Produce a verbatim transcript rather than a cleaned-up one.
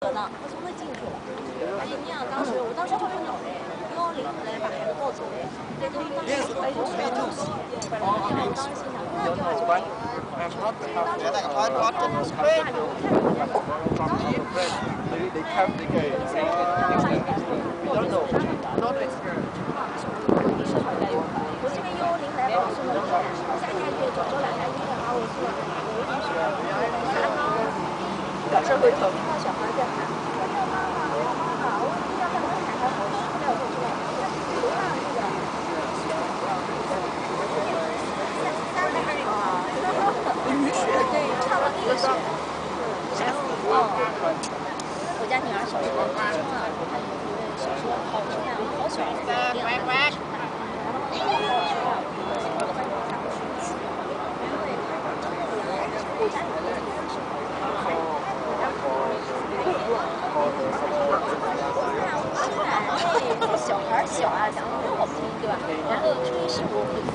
得到，他就会进去了。而且你想，当时我当时就不懂嘞，幺幺零来把孩子抱走嘞，这都当时怀着什么东西？然后我当时心想，那电话就可以了。当时我当时我看他小孩子，我看人家，当时我看我这边幺幺零来保送的，下下月找着两家医院把我送了，我同学表示会疼。看到小孩在喊，我要妈妈，我要妈妈，我一定要让他喊他好，没有做出来，流浪那个。雨雪对，唱了那个雪，吓死我！我家女儿小时候听了，她有一位小说好听呀，好喜欢这个电影，然后好喜欢我的班长上学去，因为我家女儿的天是小孩小啊，讲的很好听，对吧？然后初一十五。